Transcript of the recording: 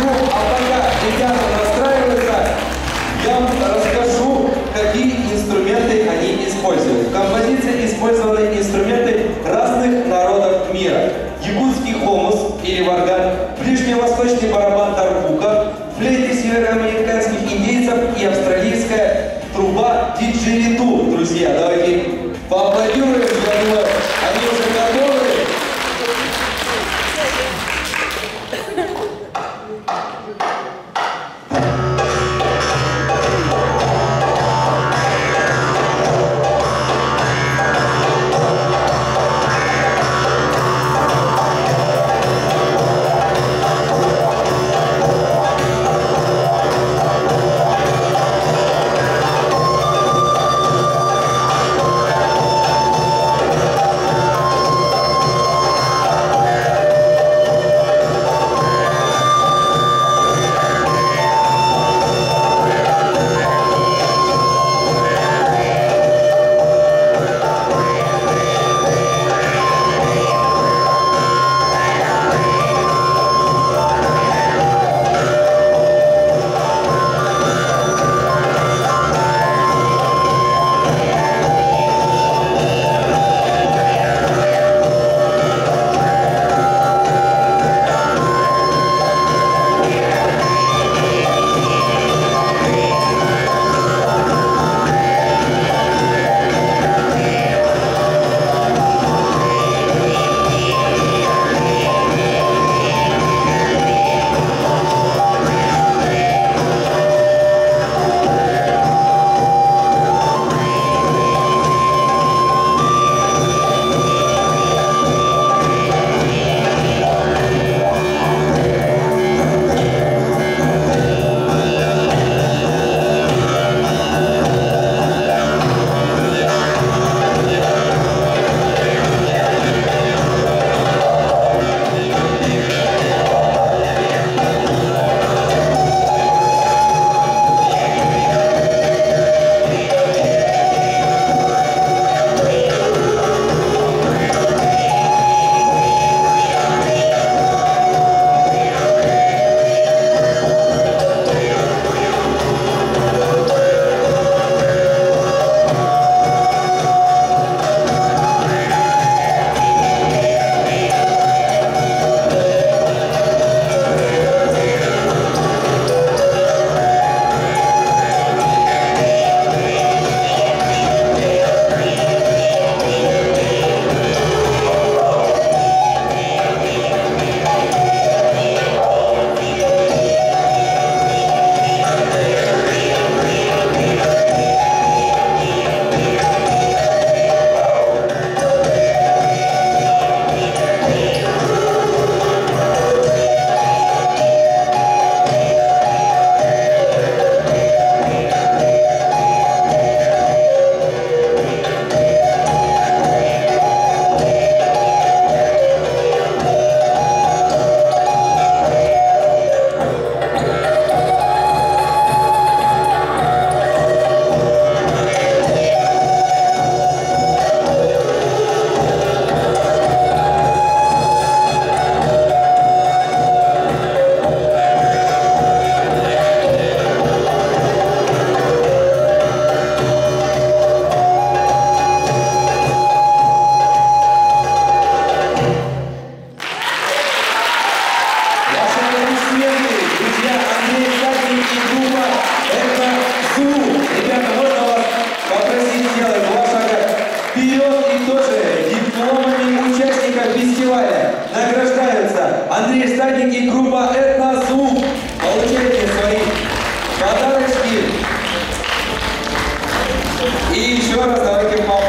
Ну, а пока ребята настраиваются, я вам расскажу, какие инструменты они используют. В композиции использованы инструменты разных народов мира. Якутский хомус или варган, ближневосточный барабан дарбука, флейты североамериканских индейцев и австралийская труба диджериту. Друзья, давайте поаплодируем, я думаю, они уже готовы. Андрей Стадник и группа «Этнозвук». Получайте свои подарочки. И еще раз давайте